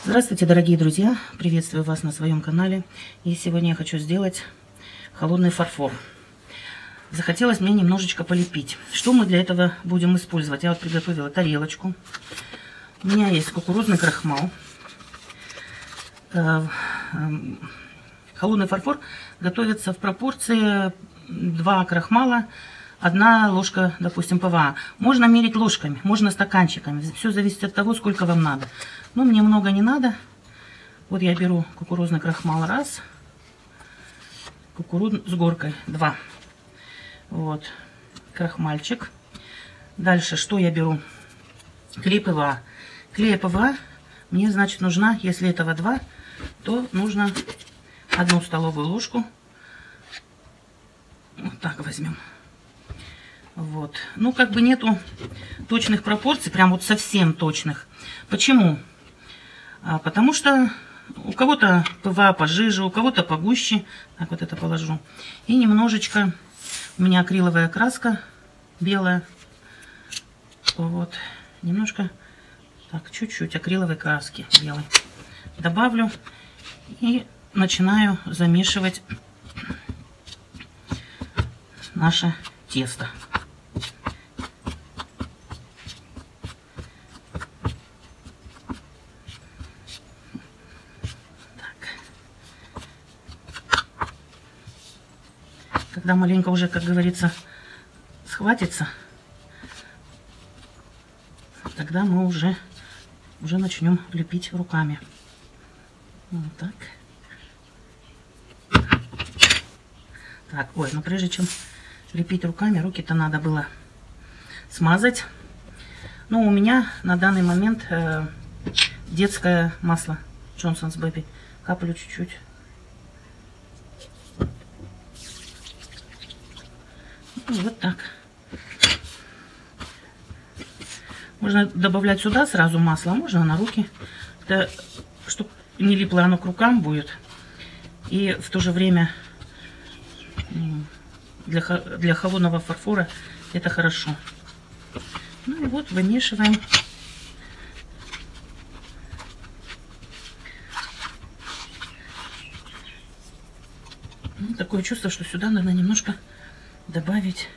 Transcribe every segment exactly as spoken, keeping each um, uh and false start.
Здравствуйте, дорогие друзья! Приветствую вас на своем канале. И сегодня я хочу сделать холодный фарфор. Захотелось мне немножечко полепить. Что мы для этого будем использовать? Я вот приготовила тарелочку. У меня есть кукурузный крахмал. Холодный фарфор готовится в пропорции два крахмала, одна ложка, допустим, ПВА. Можно мерить ложками, можно стаканчиками. Все зависит от того, сколько вам надо. Но мне много не надо. Вот я беру кукурузный крахмал раз, кукуруз с горкой два. Вот, крахмальчик. Дальше что я беру? Клей ПВА. Клея ПВА мне, значит, нужна, если этого два, то нужно одну столовую ложку. Вот так возьмем. Вот. Ну, как бы нету точных пропорций, прям вот совсем точных. Почему? А, потому что у кого-то ПВА пожиже, у кого-то погуще. Так, вот это положу. И немножечко у меня акриловая краска белая. Вот. Немножко, так, чуть-чуть акриловой краски белой добавлю. И начинаю замешивать наше тесто. Когда маленько уже, как говорится, схватится, тогда мы уже, уже начнем лепить руками. Вот так. Так, ой, но прежде чем лепить руками, руки-то надо было смазать. Ну, у меня на данный момент э, детское масло Johnson's Baby. Каплю чуть-чуть. Вот так. Можно добавлять сюда сразу масло, а можно на руки, да, чтобы не липло оно к рукам будет. И в то же время для, для холодного фарфора это хорошо. Ну и вот вымешиваем. Ну, такое чувство, что сюда надо немножко добавить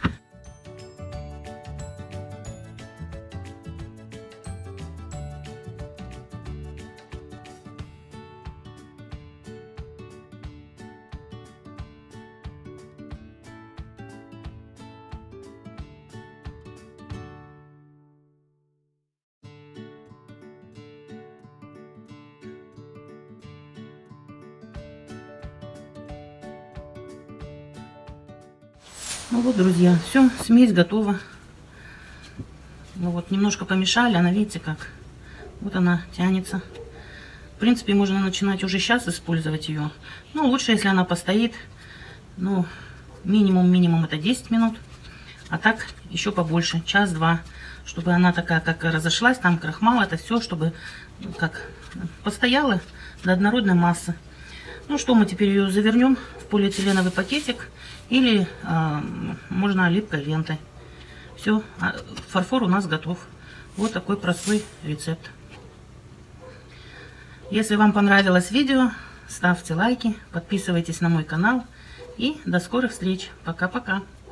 Ну вот, друзья, все, смесь готова. Ну вот, немножко помешали, она, видите, как? Вот она тянется. В принципе, можно начинать уже сейчас использовать ее. Ну, лучше, если она постоит. Ну, минимум-минимум это десять минут. А так еще побольше, час-два. Чтобы она такая, как разошлась, там крахмал, это все, чтобы как постояла до однородной массы. Ну что, мы теперь ее завернем в полиэтиленовый пакетик или э, можно липкой лентой. Все, фарфор у нас готов. Вот такой простой рецепт. Если вам понравилось видео, ставьте лайки, подписывайтесь на мой канал и до скорых встреч. Пока-пока.